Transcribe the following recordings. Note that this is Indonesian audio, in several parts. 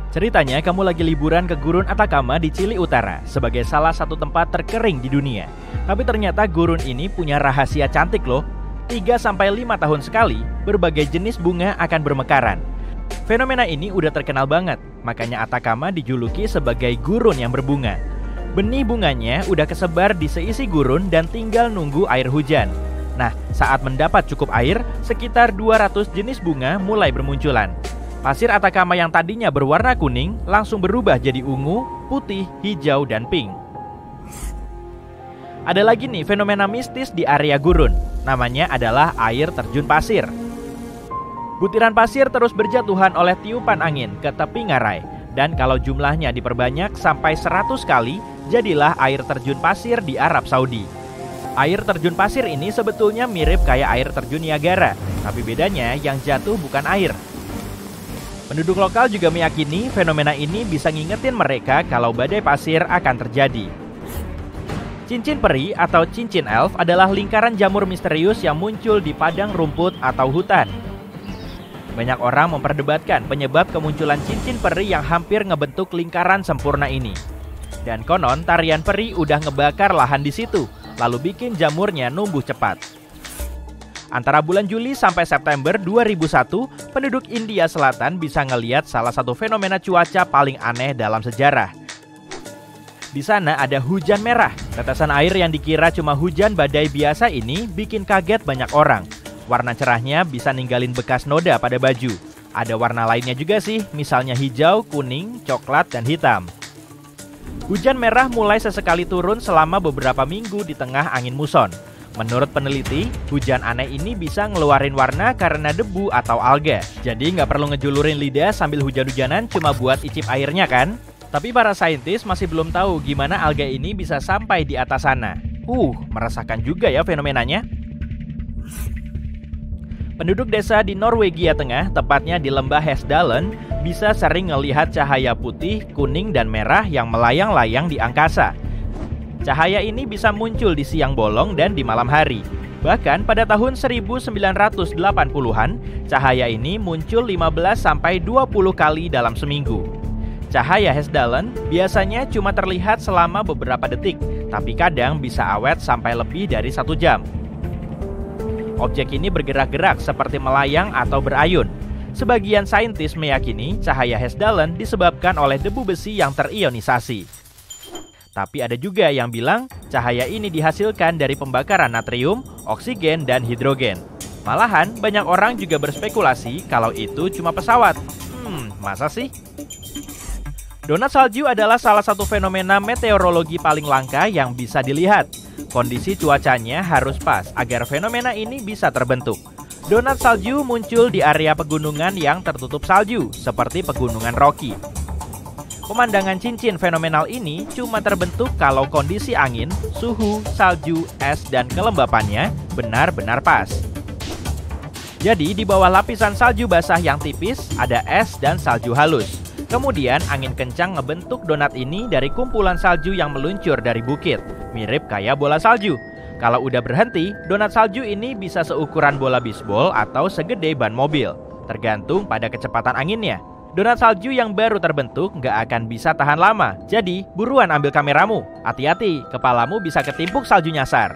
Ceritanya kamu lagi liburan ke Gurun Atacama di Chili Utara sebagai salah satu tempat terkering di dunia. Tapi ternyata gurun ini punya rahasia cantik loh. 3-5 tahun sekali, berbagai jenis bunga akan bermekaran. Fenomena ini udah terkenal banget, makanya Atacama dijuluki sebagai gurun yang berbunga. Benih bunganya udah kesebar di seisi gurun dan tinggal nunggu air hujan. Nah, saat mendapat cukup air, sekitar 200 jenis bunga mulai bermunculan. Pasir Atacama yang tadinya berwarna kuning langsung berubah jadi ungu, putih, hijau, dan pink. Ada lagi nih fenomena mistis di area gurun. Namanya adalah air terjun pasir. Butiran pasir terus berjatuhan oleh tiupan angin ke tepi ngarai. Dan kalau jumlahnya diperbanyak sampai 100 kali, jadilah air terjun pasir di Arab Saudi. Air terjun pasir ini sebetulnya mirip kayak air terjun Niagara, tapi bedanya yang jatuh bukan air. Penduduk lokal juga meyakini fenomena ini bisa ngingetin mereka kalau badai pasir akan terjadi. Cincin peri atau cincin elf adalah lingkaran jamur misterius yang muncul di padang rumput atau hutan. Banyak orang memperdebatkan penyebab kemunculan cincin peri yang hampir ngebentuk lingkaran sempurna ini. Dan konon tarian peri udah ngebakar lahan di situ, lalu bikin jamurnya numbuh cepat. Antara bulan Juli sampai September 2001, penduduk India Selatan bisa ngeliat salah satu fenomena cuaca paling aneh dalam sejarah. Di sana ada hujan merah. Tetesan air yang dikira cuma hujan badai biasa ini bikin kaget banyak orang. Warna cerahnya bisa ninggalin bekas noda pada baju. Ada warna lainnya juga sih, misalnya hijau, kuning, coklat, dan hitam. Hujan merah mulai sesekali turun selama beberapa minggu di tengah angin muson. Menurut peneliti, hujan aneh ini bisa ngeluarin warna karena debu atau alga. Jadi nggak perlu ngejulurin lidah sambil hujan-hujanan cuma buat icip airnya kan? Tapi para saintis masih belum tahu gimana alga ini bisa sampai di atas sana. Meresahkan juga ya fenomenanya. Penduduk desa di Norwegia Tengah, tepatnya di lembah Hesdalen, bisa sering ngelihat cahaya putih, kuning, dan merah yang melayang-layang di angkasa. Cahaya ini bisa muncul di siang bolong dan di malam hari. Bahkan pada tahun 1980-an, cahaya ini muncul 15-20 kali dalam seminggu. Cahaya Hesdalen biasanya cuma terlihat selama beberapa detik, tapi kadang bisa awet sampai lebih dari 1 jam. Objek ini bergerak-gerak seperti melayang atau berayun. Sebagian saintis meyakini cahaya Hesdalen disebabkan oleh debu besi yang terionisasi. Tapi ada juga yang bilang cahaya ini dihasilkan dari pembakaran natrium, oksigen, dan hidrogen. Malahan banyak orang juga berspekulasi kalau itu cuma pesawat. Masa sih? Donat salju adalah salah satu fenomena meteorologi paling langka yang bisa dilihat. Kondisi cuacanya harus pas agar fenomena ini bisa terbentuk. Donat salju muncul di area pegunungan yang tertutup salju, seperti pegunungan Rocky. Pemandangan cincin fenomenal ini cuma terbentuk kalau kondisi angin, suhu, salju, es, dan kelembapannya benar-benar pas. Jadi di bawah lapisan salju basah yang tipis, ada es dan salju halus. Kemudian angin kencang ngebentuk donat ini dari kumpulan salju yang meluncur dari bukit, mirip kayak bola salju. Kalau udah berhenti, donat salju ini bisa seukuran bola bisbol atau segede ban mobil, tergantung pada kecepatan anginnya. Donat salju yang baru terbentuk nggak akan bisa tahan lama, jadi buruan ambil kameramu. Hati-hati, kepalamu bisa ketimpuk salju nyasar.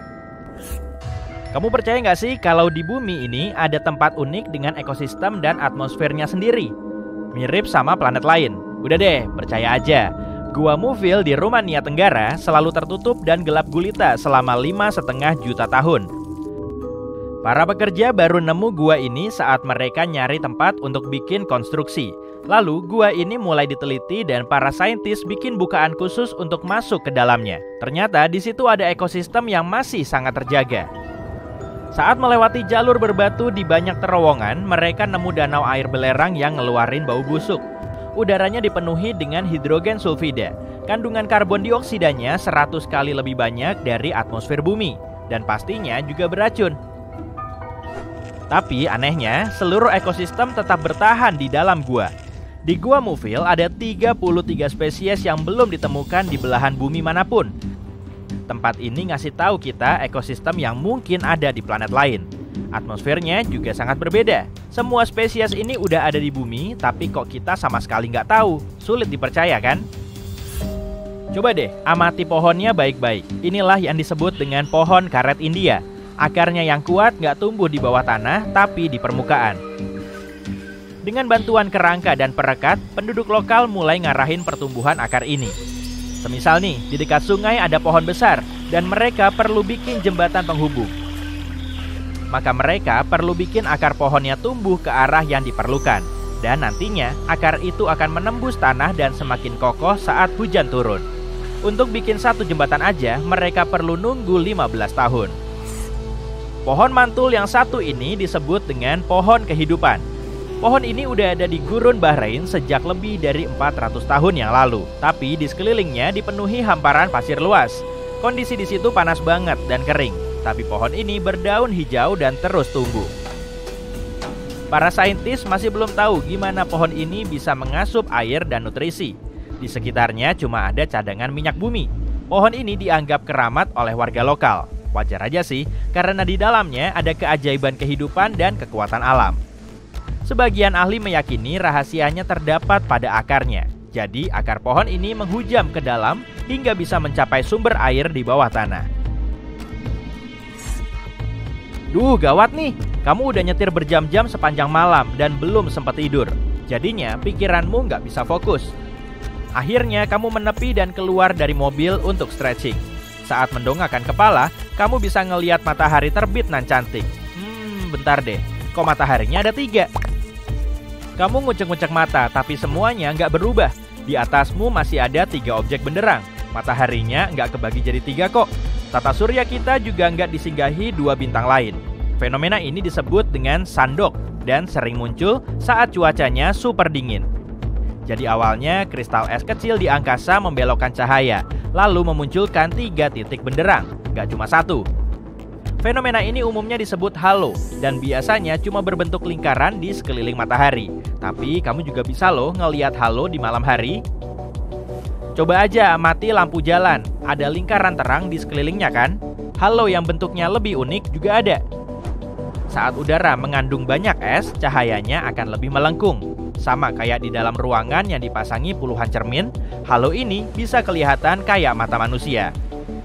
Kamu percaya nggak sih kalau di bumi ini ada tempat unik dengan ekosistem dan atmosfernya sendiri? Mirip sama planet lain. Udah deh, percaya aja. Gua Mufil di Rumania Tenggara selalu tertutup dan gelap gulita selama 5,5 juta tahun. Para pekerja baru nemu gua ini saat mereka nyari tempat untuk bikin konstruksi. Lalu gua ini mulai diteliti dan para saintis bikin bukaan khusus untuk masuk ke dalamnya. Ternyata di situ ada ekosistem yang masih sangat terjaga. Saat melewati jalur berbatu di banyak terowongan, mereka nemu danau air belerang yang ngeluarin bau busuk. Udaranya dipenuhi dengan hidrogen sulfida. Kandungan karbon dioksidanya 100 kali lebih banyak dari atmosfer bumi. Dan pastinya juga beracun. Tapi anehnya, seluruh ekosistem tetap bertahan di dalam gua. Di Gua Mufil ada 33 spesies yang belum ditemukan di belahan bumi manapun. Tempat ini ngasih tahu kita ekosistem yang mungkin ada di planet lain. Atmosfernya juga sangat berbeda. Semua spesies ini udah ada di bumi, tapi kok kita sama sekali nggak tahu. Sulit dipercaya kan? Coba deh, amati pohonnya baik-baik. Inilah yang disebut dengan pohon karet India. Akarnya yang kuat nggak tumbuh di bawah tanah, tapi di permukaan. Dengan bantuan kerangka dan perekat, penduduk lokal mulai ngarahin pertumbuhan akar ini. Semisal nih, di dekat sungai ada pohon besar, dan mereka perlu bikin jembatan penghubung. Maka mereka perlu bikin akar pohonnya tumbuh ke arah yang diperlukan. Dan nantinya, akar itu akan menembus tanah dan semakin kokoh saat hujan turun. Untuk bikin satu jembatan aja, mereka perlu nunggu 15 tahun. Pohon mantul yang satu ini disebut dengan pohon kehidupan. Pohon ini udah ada di gurun Bahrain sejak lebih dari 400 tahun yang lalu. Tapi di sekelilingnya dipenuhi hamparan pasir luas. Kondisi di situ panas banget dan kering. Tapi pohon ini berdaun hijau dan terus tumbuh. Para saintis masih belum tahu gimana pohon ini bisa mengasup air dan nutrisi. Di sekitarnya cuma ada cadangan minyak bumi. Pohon ini dianggap keramat oleh warga lokal. Wajar aja sih, karena di dalamnya ada keajaiban kehidupan dan kekuatan alam. Sebagian ahli meyakini rahasianya terdapat pada akarnya. Jadi akar pohon ini menghujam ke dalam hingga bisa mencapai sumber air di bawah tanah. Duh, gawat nih. Kamu udah nyetir berjam-jam sepanjang malam dan belum sempat tidur. Jadinya pikiranmu nggak bisa fokus. Akhirnya kamu menepi dan keluar dari mobil untuk stretching. Saat mendongakkan kepala, kamu bisa ngelihat matahari terbit nan cantik. Bentar deh. Kok mataharinya ada 3? Kamu ngucek-ngucek mata, tapi semuanya nggak berubah. Di atasmu masih ada 3 objek benderang. Mataharinya nggak kebagi jadi 3 kok. Tata surya kita juga nggak disinggahi 2 bintang lain. Fenomena ini disebut dengan sandok dan sering muncul saat cuacanya super dingin. Jadi awalnya kristal es kecil di angkasa membelokkan cahaya, lalu memunculkan 3 titik benderang, nggak cuma 1. Fenomena ini umumnya disebut halo dan biasanya cuma berbentuk lingkaran di sekeliling matahari. Tapi kamu juga bisa loh ngelihat halo di malam hari. Coba aja amati lampu jalan, ada lingkaran terang di sekelilingnya kan? Halo yang bentuknya lebih unik juga ada. Saat udara mengandung banyak es, cahayanya akan lebih melengkung. Sama kayak di dalam ruangan yang dipasangi puluhan cermin, halo ini bisa kelihatan kayak mata manusia.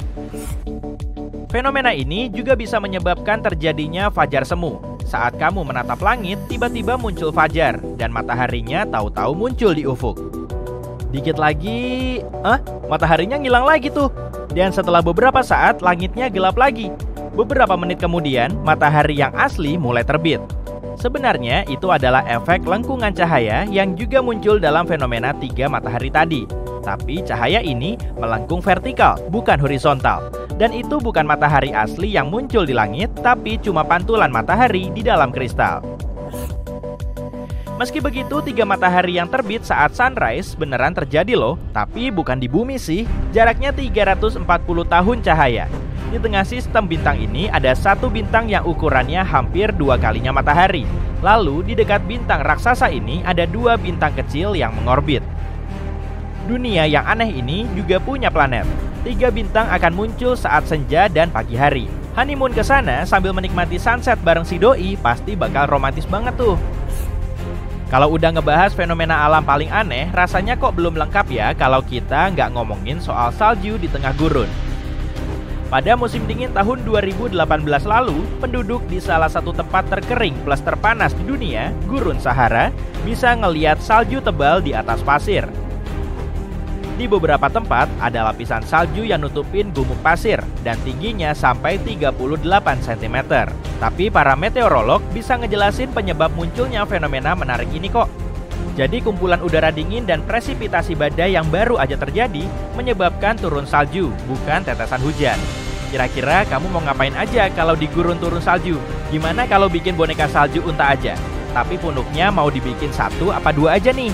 Fenomena ini juga bisa menyebabkan terjadinya fajar semu. Saat kamu menatap langit, tiba-tiba muncul fajar dan mataharinya tahu-tahu muncul di ufuk. Dikit lagi, mataharinya ngilang lagi tuh. Dan setelah beberapa saat, langitnya gelap lagi. Beberapa menit kemudian, matahari yang asli mulai terbit. Sebenarnya itu adalah efek lengkungan cahaya yang juga muncul dalam fenomena 3 matahari tadi. Tapi cahaya ini melengkung vertikal, bukan horizontal. Dan itu bukan matahari asli yang muncul di langit, tapi cuma pantulan matahari di dalam kristal. Meski begitu, 3 matahari yang terbit saat sunrise beneran terjadi loh. Tapi bukan di bumi sih, jaraknya 340 tahun cahaya. Di tengah sistem bintang ini ada 1 bintang yang ukurannya hampir 2 kalinya matahari. Lalu di dekat bintang raksasa ini ada 2 bintang kecil yang mengorbit. Dunia yang aneh ini juga punya planet. 3 bintang akan muncul saat senja dan pagi hari. Honeymoon ke sana sambil menikmati sunset bareng si doi pasti bakal romantis banget tuh. Kalau udah ngebahas fenomena alam paling aneh, rasanya kok belum lengkap ya kalau kita nggak ngomongin soal salju di tengah gurun. Pada musim dingin tahun 2018 lalu, penduduk di salah satu tempat terkering plus terpanas di dunia, Gurun Sahara, bisa ngeliat salju tebal di atas pasir. Di beberapa tempat ada lapisan salju yang nutupin gumuk pasir dan tingginya sampai 38 cm. Tapi para meteorolog bisa ngejelasin penyebab munculnya fenomena menarik ini kok. Jadi kumpulan udara dingin dan presipitasi badai yang baru aja terjadi menyebabkan turun salju, bukan tetesan hujan. Kira-kira kamu mau ngapain aja kalau di gurun turun salju? Gimana kalau bikin boneka salju unta aja? Tapi punuknya mau dibikin 1 apa 2 aja nih?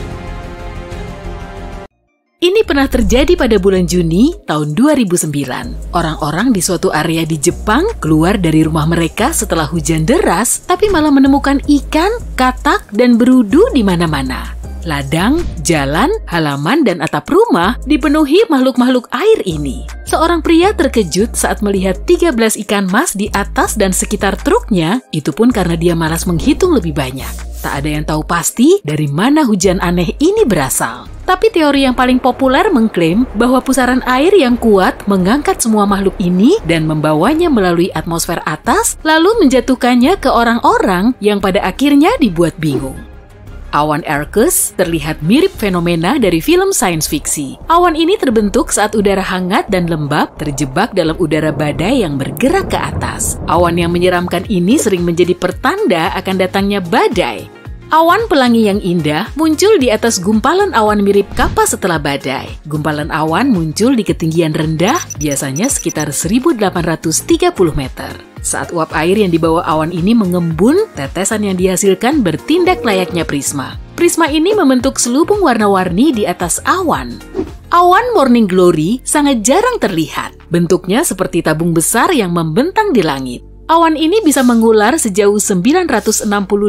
Ini pernah terjadi pada bulan Juni tahun 2009. Orang-orang di suatu area di Jepang keluar dari rumah mereka setelah hujan deras, tapi malah menemukan ikan, katak, dan berudu di mana-mana. Ladang, jalan, halaman, dan atap rumah dipenuhi makhluk-makhluk air ini. Seorang pria terkejut saat melihat 13 ikan mas di atas dan sekitar truknya, itu pun karena dia malas menghitung lebih banyak. Tak ada yang tahu pasti dari mana hujan aneh ini berasal. Tapi teori yang paling populer mengklaim bahwa pusaran air yang kuat mengangkat semua makhluk ini dan membawanya melalui atmosfer atas, lalu menjatuhkannya ke orang-orang yang pada akhirnya dibuat bingung. Awan Ercus terlihat mirip fenomena dari film sains fiksi. Awan ini terbentuk saat udara hangat dan lembab terjebak dalam udara badai yang bergerak ke atas. Awan yang menyeramkan ini sering menjadi pertanda akan datangnya badai. Awan pelangi yang indah muncul di atas gumpalan awan mirip kapas setelah badai. Gumpalan awan muncul di ketinggian rendah, biasanya sekitar 1830 meter. Saat uap air yang dibawa awan ini mengembun, tetesan yang dihasilkan bertindak layaknya prisma. Prisma ini membentuk selubung warna-warni di atas awan. Awan morning glory sangat jarang terlihat. Bentuknya seperti tabung besar yang membentang di langit. Awan ini bisa mengular sejauh 965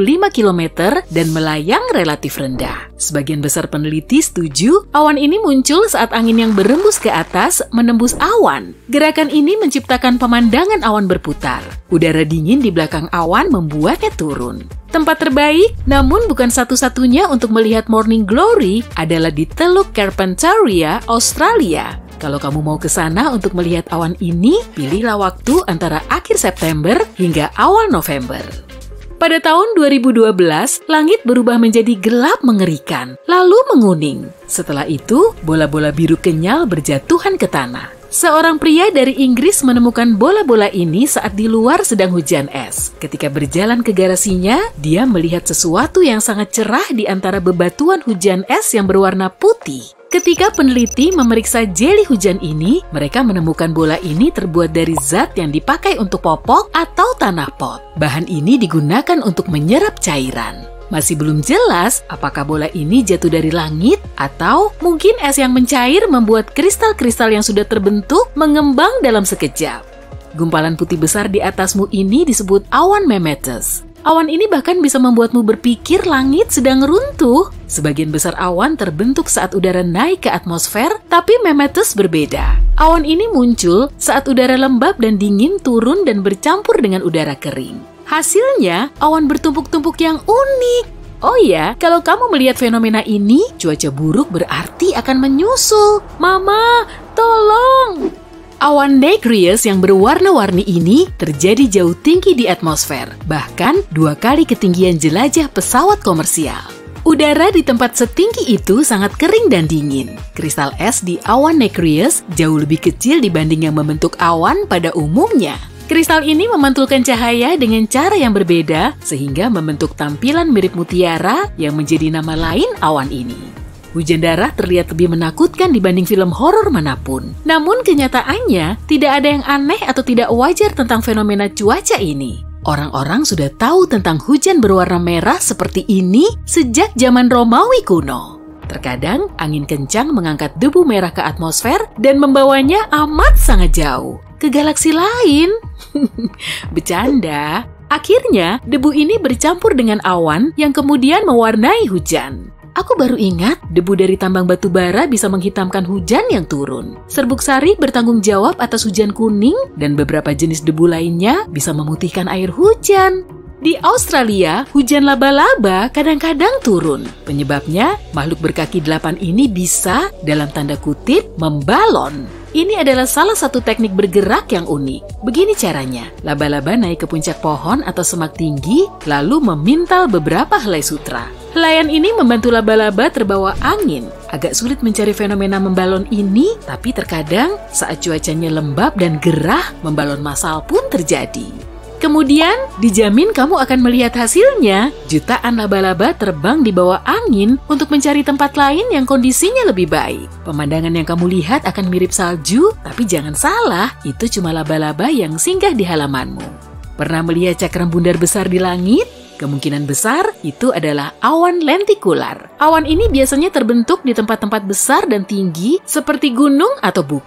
km dan melayang relatif rendah. Sebagian besar peneliti setuju awan ini muncul saat angin yang berembus ke atas menembus awan. Gerakan ini menciptakan pemandangan awan berputar. Udara dingin di belakang awan membuatnya turun. Tempat terbaik, namun bukan satu-satunya untuk melihat morning glory adalah di Teluk Carpentaria, Australia. Kalau kamu mau ke sana untuk melihat awan ini, pilihlah waktu antara akhir September hingga awal November. Pada tahun 2012, langit berubah menjadi gelap mengerikan, lalu menguning. Setelah itu, bola-bola biru kenyal berjatuhan ke tanah. Seorang pria dari Inggris menemukan bola-bola ini saat di luar sedang hujan es. Ketika berjalan ke garasinya, dia melihat sesuatu yang sangat cerah di antara bebatuan hujan es yang berwarna putih. Ketika peneliti memeriksa jeli hujan ini, mereka menemukan bola ini terbuat dari zat yang dipakai untuk popok atau tanah pot. Bahan ini digunakan untuk menyerap cairan. Masih belum jelas apakah bola ini jatuh dari langit atau mungkin es yang mencair membuat kristal-kristal yang sudah terbentuk mengembang dalam sekejap. Gumpalan putih besar di atasmu ini disebut awan Memetus. Awan ini bahkan bisa membuatmu berpikir langit sedang runtuh. Sebagian besar awan terbentuk saat udara naik ke atmosfer, tapi Memetus berbeda. Awan ini muncul saat udara lembab dan dingin turun dan bercampur dengan udara kering. Hasilnya, awan bertumpuk-tumpuk yang unik. Oh ya, kalau kamu melihat fenomena ini, cuaca buruk berarti akan menyusul. Mama, tolong! Awan nigreus yang berwarna-warni ini terjadi jauh tinggi di atmosfer, bahkan 2 kali ketinggian jelajah pesawat komersial. Udara di tempat setinggi itu sangat kering dan dingin. Kristal es di awan nigreus jauh lebih kecil dibanding yang membentuk awan pada umumnya. Kristal ini memantulkan cahaya dengan cara yang berbeda, sehingga membentuk tampilan mirip mutiara yang menjadi nama lain awan ini. Hujan darah terlihat lebih menakutkan dibanding film horor manapun. Namun kenyataannya, tidak ada yang aneh atau tidak wajar tentang fenomena cuaca ini. Orang-orang sudah tahu tentang hujan berwarna merah seperti ini sejak zaman Romawi kuno. Terkadang, angin kencang mengangkat debu merah ke atmosfer dan membawanya amat sangat jauh, ke galaksi lain. Bercanda. Akhirnya, debu ini bercampur dengan awan yang kemudian mewarnai hujan. Aku baru ingat, debu dari tambang batu bara bisa menghitamkan hujan yang turun. Serbuk sari bertanggung jawab atas hujan kuning, dan beberapa jenis debu lainnya bisa memutihkan air hujan. Di Australia, hujan laba-laba kadang-kadang turun. Penyebabnya, makhluk berkaki 8 ini bisa, dalam tanda kutip, membalon. Ini adalah salah satu teknik bergerak yang unik. Begini caranya, laba-laba naik ke puncak pohon atau semak tinggi, lalu memintal beberapa helai sutra. Helaian ini membantu laba-laba terbawa angin. Agak sulit mencari fenomena membalon ini, tapi terkadang saat cuacanya lembab dan gerah, membalon massal pun terjadi. Kemudian, dijamin kamu akan melihat hasilnya. Jutaan laba-laba terbang di bawah angin untuk mencari tempat lain yang kondisinya lebih baik. Pemandangan yang kamu lihat akan mirip salju, tapi jangan salah, itu cuma laba-laba yang singgah di halamanmu. Pernah melihat cakram bundar besar di langit? Kemungkinan besar itu adalah awan lentikular. Awan ini biasanya terbentuk di tempat-tempat besar dan tinggi seperti gunung atau bukit.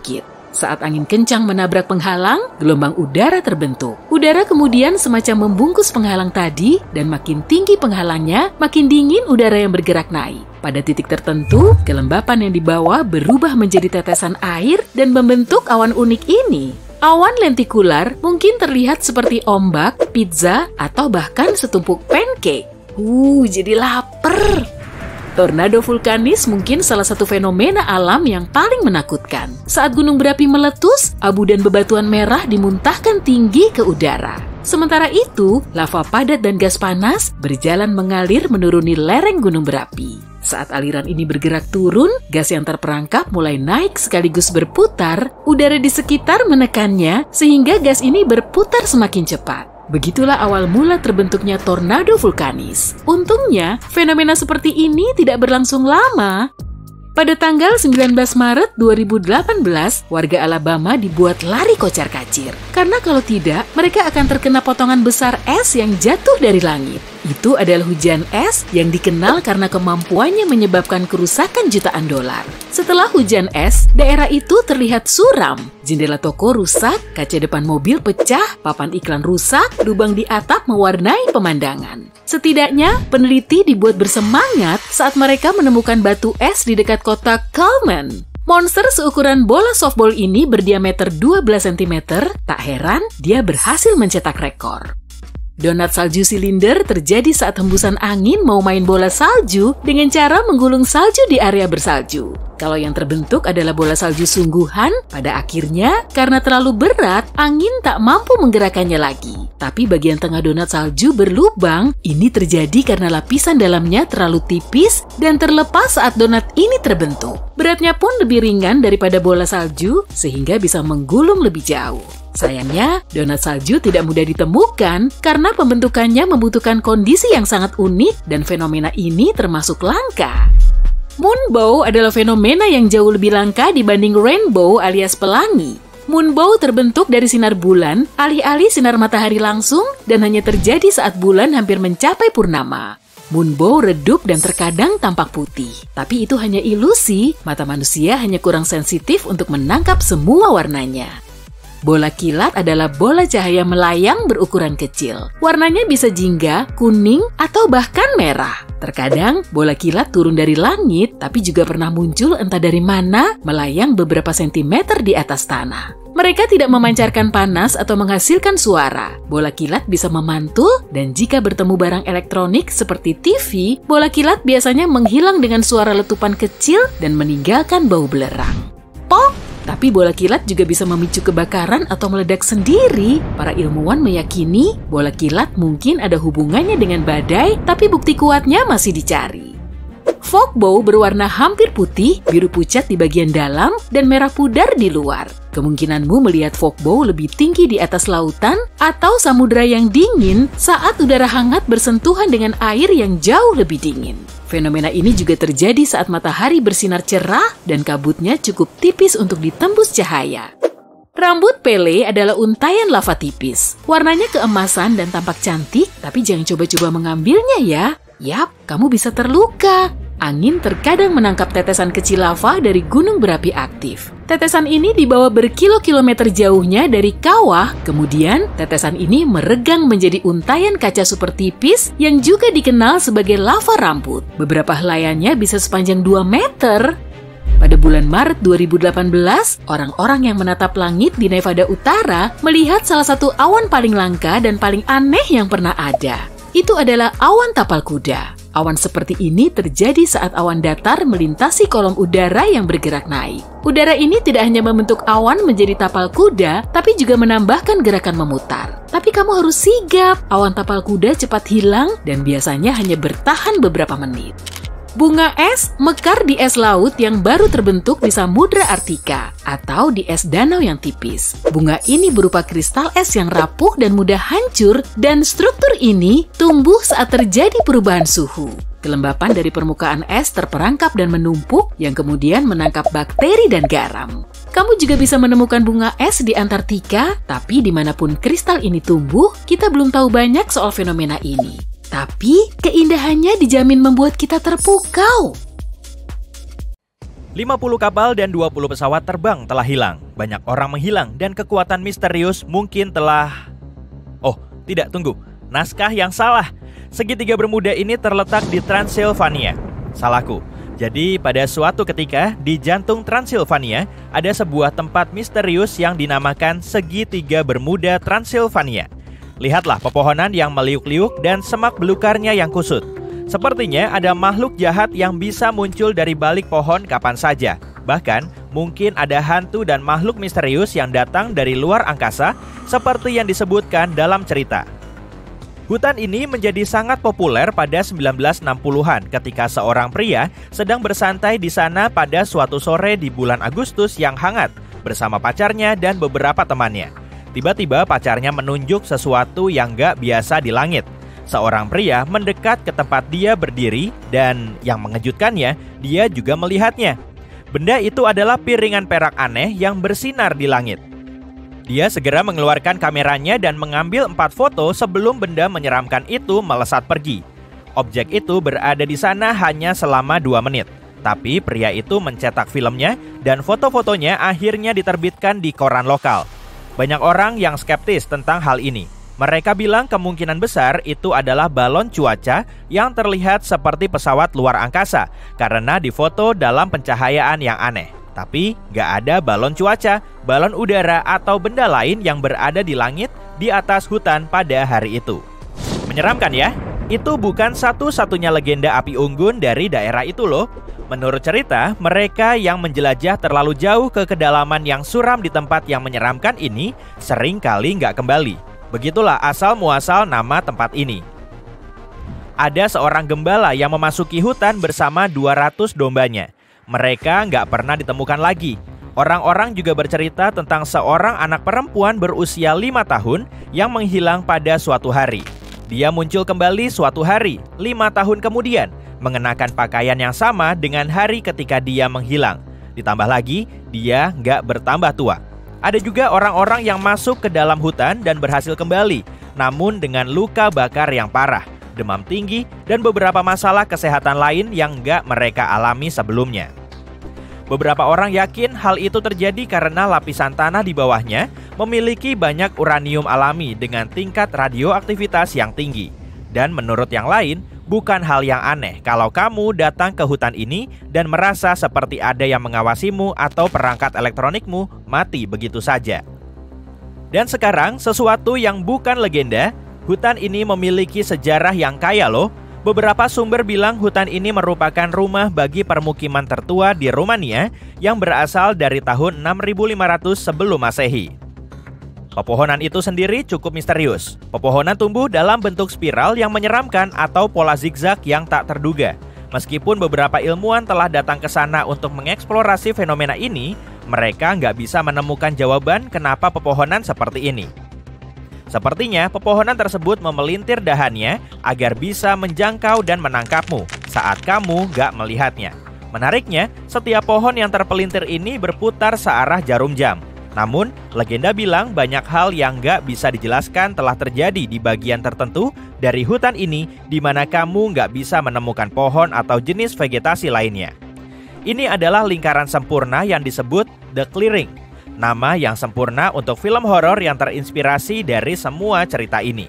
Saat angin kencang menabrak penghalang, gelombang udara terbentuk. Udara kemudian semacam membungkus penghalang tadi, dan makin tinggi penghalangnya, makin dingin udara yang bergerak naik. Pada titik tertentu, kelembapan yang di bawah berubah menjadi tetesan air dan membentuk awan unik ini. Awan lentikular mungkin terlihat seperti ombak, pizza, atau bahkan setumpuk pancake. Jadi lapar. Tornado vulkanis mungkin salah satu fenomena alam yang paling menakutkan. Saat gunung berapi meletus, abu dan bebatuan merah dimuntahkan tinggi ke udara. Sementara itu, lava padat dan gas panas berjalan mengalir menuruni lereng gunung berapi. Saat aliran ini bergerak turun, gas yang terperangkap mulai naik sekaligus berputar, udara di sekitar menekannya sehingga gas ini berputar semakin cepat. Begitulah awal mula terbentuknya tornado vulkanis. Untungnya, fenomena seperti ini tidak berlangsung lama. Pada tanggal 19 Maret 2018, warga Alabama dibuat lari kocar-kacir. Karena kalau tidak, mereka akan terkena potongan besar es yang jatuh dari langit. Itu adalah hujan es yang dikenal karena kemampuannya menyebabkan kerusakan jutaan dolar. Setelah hujan es, daerah itu terlihat suram. Jendela toko rusak, kaca depan mobil pecah, papan iklan rusak, lubang di atap mewarnai pemandangan. Setidaknya, peneliti dibuat bersemangat saat mereka menemukan batu es di dekat kota Coleman. Monster seukuran bola softball ini berdiameter 12 cm, tak heran dia berhasil mencetak rekor. Donat salju silinder terjadi saat hembusan angin mau main bola salju dengan cara menggulung salju di area bersalju. Kalau yang terbentuk adalah bola salju sungguhan, pada akhirnya karena terlalu berat, angin tak mampu menggerakkannya lagi. Tapi bagian tengah donat salju berlubang, ini terjadi karena lapisan dalamnya terlalu tipis dan terlepas saat donat ini terbentuk. Beratnya pun lebih ringan daripada bola salju, sehingga bisa menggulung lebih jauh. Sayangnya, donat salju tidak mudah ditemukan karena pembentukannya membutuhkan kondisi yang sangat unik dan fenomena ini termasuk langka. Moonbow adalah fenomena yang jauh lebih langka dibanding rainbow alias pelangi. Moonbow terbentuk dari sinar bulan, alih-alih sinar matahari langsung, dan hanya terjadi saat bulan hampir mencapai purnama. Moonbow redup dan terkadang tampak putih. Tapi itu hanya ilusi, mata manusia hanya kurang sensitif untuk menangkap semua warnanya. Bola kilat adalah bola cahaya melayang berukuran kecil. Warnanya bisa jingga, kuning, atau bahkan merah. Terkadang, bola kilat turun dari langit, tapi juga pernah muncul entah dari mana, melayang beberapa sentimeter di atas tanah. Mereka tidak memancarkan panas atau menghasilkan suara. Bola kilat bisa memantul, dan jika bertemu barang elektronik seperti TV, bola kilat biasanya menghilang dengan suara letupan kecil dan meninggalkan bau belerang. Pok! Tapi bola kilat juga bisa memicu kebakaran atau meledak sendiri. Para ilmuwan meyakini bola kilat mungkin ada hubungannya dengan badai, tapi bukti kuatnya masih dicari. Fogbow berwarna hampir putih, biru pucat di bagian dalam, dan merah pudar di luar. Kemungkinanmu melihat fogbow lebih tinggi di atas lautan atau samudera yang dingin saat udara hangat bersentuhan dengan air yang jauh lebih dingin. Fenomena ini juga terjadi saat matahari bersinar cerah dan kabutnya cukup tipis untuk ditembus cahaya. Rambut Pele adalah untayan lava tipis. Warnanya keemasan dan tampak cantik, tapi jangan coba-coba mengambilnya ya. Yap, kamu bisa terluka. Angin terkadang menangkap tetesan kecil lava dari gunung berapi aktif. Tetesan ini dibawa berkilo-kilometer jauhnya dari kawah, kemudian tetesan ini meregang menjadi untayan kaca super tipis yang juga dikenal sebagai lava rambut. Beberapa helayannya bisa sepanjang 2 meter. Pada bulan Maret 2018, orang-orang yang menatap langit di Nevada Utara melihat salah satu awan paling langka dan paling aneh yang pernah ada. Itu adalah awan tapal kuda. Awan seperti ini terjadi saat awan datar melintasi kolom udara yang bergerak naik. Udara ini tidak hanya membentuk awan menjadi tapal kuda, tapi juga menambahkan gerakan memutar. Tapi kamu harus sigap, awan tapal kuda cepat hilang dan biasanya hanya bertahan beberapa menit. Bunga es mekar di es laut yang baru terbentuk di Samudra Arktika atau di es danau yang tipis. Bunga ini berupa kristal es yang rapuh dan mudah hancur, dan struktur ini tumbuh saat terjadi perubahan suhu. Kelembapan dari permukaan es terperangkap dan menumpuk yang kemudian menangkap bakteri dan garam. Kamu juga bisa menemukan bunga es di Antartika, tapi dimanapun kristal ini tumbuh, kita belum tahu banyak soal fenomena ini. Tapi, keindahannya dijamin membuat kita terpukau. 50 kapal dan 20 pesawat terbang telah hilang. Banyak orang menghilang dan kekuatan misterius mungkin telah... Oh, tidak, tunggu. Naskah yang salah. Segitiga Bermuda ini terletak di Transilvania. Salahku. Jadi pada suatu ketika di jantung Transilvania ada sebuah tempat misterius yang dinamakan Segitiga Bermuda Transilvania. Lihatlah pepohonan yang meliuk-liuk dan semak belukarnya yang kusut. Sepertinya ada makhluk jahat yang bisa muncul dari balik pohon kapan saja. Bahkan mungkin ada hantu dan makhluk misterius yang datang dari luar angkasa seperti yang disebutkan dalam cerita. Hutan ini menjadi sangat populer pada 1960-an ketika seorang pria sedang bersantai di sana pada suatu sore di bulan Agustus yang hangat bersama pacarnya dan beberapa temannya. Tiba-tiba pacarnya menunjuk sesuatu yang gak biasa di langit. Seorang pria mendekat ke tempat dia berdiri dan yang mengejutkannya, dia juga melihatnya. Benda itu adalah piringan perak aneh yang bersinar di langit. Dia segera mengeluarkan kameranya dan mengambil 4 foto sebelum benda menyeramkan itu melesat pergi. Objek itu berada di sana hanya selama 2 menit. Tapi pria itu mencetak filmnya dan foto-fotonya akhirnya diterbitkan di koran lokal. Banyak orang yang skeptis tentang hal ini. Mereka bilang kemungkinan besar itu adalah balon cuaca yang terlihat seperti pesawat luar angkasa karena difoto dalam pencahayaan yang aneh. Tapi gak ada balon cuaca, balon udara atau benda lain yang berada di langit di atas hutan pada hari itu. Menyeramkan ya? Itu bukan satu-satunya legenda api unggun dari daerah itu loh. Menurut cerita, mereka yang menjelajah terlalu jauh ke kedalaman yang suram di tempat yang menyeramkan ini sering kali gak kembali. Begitulah asal-muasal nama tempat ini. Ada seorang gembala yang memasuki hutan bersama 200 dombanya. Mereka nggak pernah ditemukan lagi. Orang-orang juga bercerita tentang seorang anak perempuan berusia 5 tahun yang menghilang pada suatu hari. Dia muncul kembali suatu hari, 5 tahun kemudian, mengenakan pakaian yang sama dengan hari ketika dia menghilang. Ditambah lagi, dia nggak bertambah tua. Ada juga orang-orang yang masuk ke dalam hutan dan berhasil kembali, namun dengan luka bakar yang parah, demam tinggi, dan beberapa masalah kesehatan lain yang nggak mereka alami sebelumnya. Beberapa orang yakin hal itu terjadi karena lapisan tanah di bawahnya memiliki banyak uranium alami dengan tingkat radioaktivitas yang tinggi. Dan menurut yang lain, bukan hal yang aneh kalau kamu datang ke hutan ini dan merasa seperti ada yang mengawasimu atau perangkat elektronikmu mati begitu saja. Dan sekarang, sesuatu yang bukan legenda, hutan ini memiliki sejarah yang kaya loh. Beberapa sumber bilang hutan ini merupakan rumah bagi permukiman tertua di Rumania yang berasal dari tahun 6500 sebelum Masehi. Pepohonan itu sendiri cukup misterius. Pepohonan tumbuh dalam bentuk spiral yang menyeramkan atau pola zigzag yang tak terduga. Meskipun beberapa ilmuwan telah datang ke sana untuk mengeksplorasi fenomena ini, mereka nggak bisa menemukan jawaban kenapa pepohonan seperti ini. Sepertinya pepohonan tersebut memelintir dahannya agar bisa menjangkau dan menangkapmu saat kamu nggak melihatnya. Menariknya, setiap pohon yang terpelintir ini berputar searah jarum jam. Namun, legenda bilang banyak hal yang nggak bisa dijelaskan telah terjadi di bagian tertentu dari hutan ini di mana kamu nggak bisa menemukan pohon atau jenis vegetasi lainnya. Ini adalah lingkaran sempurna yang disebut The Clearing, nama yang sempurna untuk film horor yang terinspirasi dari semua cerita ini.